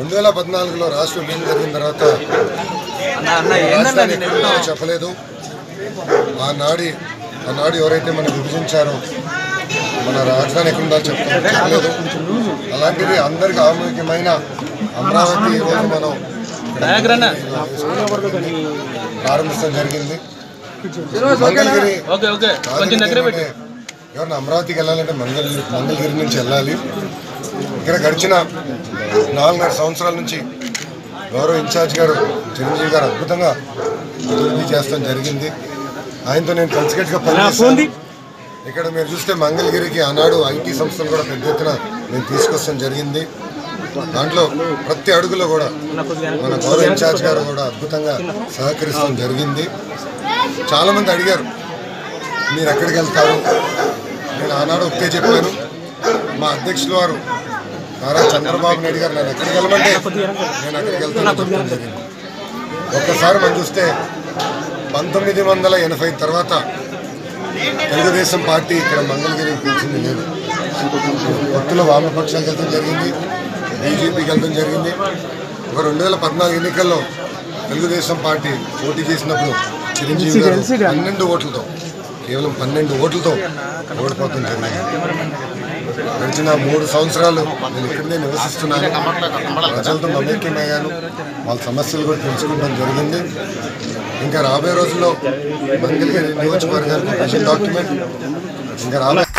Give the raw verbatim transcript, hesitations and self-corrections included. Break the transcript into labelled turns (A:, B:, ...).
A: రెండు వేల పద్నాలుగులో రాష్ట్రం ఏం జరిగిన తర్వాత చెప్పలేదు. ఆనాడి ఆనాడు ఎవరైతే మనం విభజించారో మన రాజధాని ఎక్కడ ఉండాలో చెప్పలేదు. అలాంటిది అందరికి ఆమోదమైన అమరావతి ఈరోజు మనం ప్రారంభించడం జరిగింది. మంగళగిరి ఎవరైనా అమరావతికి వెళ్ళాలంటే మంగళ మంగళగిరి నుంచి వెళ్ళాలి. ఇక్కడ గడిచిన నాలుగున్నర సంవత్సరాల నుంచి గౌరవ ఇన్ఛార్జ్ గారు చిరంజీవి గారు అద్భుతంగా అభివృద్ధి చేస్తాం జరిగింది. ఆయనతో నేను కలిసికట్టుగా పనిచేస్తాను. ఇక్కడ మీరు చూస్తే మంగళగిరికి ఆనాడు ఐటీ సంస్థలు కూడా పెద్ద ఎత్తున నేను తీసుకొస్తాం జరిగింది. దాంట్లో ప్రతి అడుగులో కూడా మన గౌరవ ఇన్ఛార్జ్ గారు కూడా అద్భుతంగా సహకరిస్తాం జరిగింది. చాలామంది అడిగారు మీరు ఎక్కడికి వెళ్తారు. నేను ఆనాడు ఒకే చెప్పాను. మా అధ్యక్షులు వారు నారా చంద్రబాబు నాయుడు గారు నేను ఎక్కడికి వెళ్ళమంటే నేను అక్కడికి వెళ్తాను చెప్పడం జరిగింది. ఒక్కసారి మనం చూస్తే పంతొమ్మిది వందల ఎనభై తర్వాత తెలుగుదేశం పార్టీ ఇక్కడ మంగళగిరి గెలిచింది లేదు. కొత్తలో వామపక్షాలకు వెళ్తాం జరిగింది, బీజేపీకి వెళ్తాం జరిగింది. ఒక రెండు వేల పద్నాలుగు ఎన్నికల్లో తెలుగుదేశం పార్టీ పోటీ చేసినప్పుడు చిరంజీవి గారు పన్నెండు ఓట్లతో కేవలం పన్నెండు ఓట్లతో ఓడిపోతాం జరిగింది. గడిచిన మూడు సంవత్సరాలు నేను ఇక్కడనే నివసిస్తున్నాను. ప్రజలతో మమేక్యమయ్యాను. వాళ్ళ సమస్యలు కూడా తెలుసుకోవడం జరిగింది. ఇంకా రాబోయే రోజుల్లో మంగళగిరి నియోజకవర్గానికి డాక్యుమెంట్ ఇంకా రాబోయే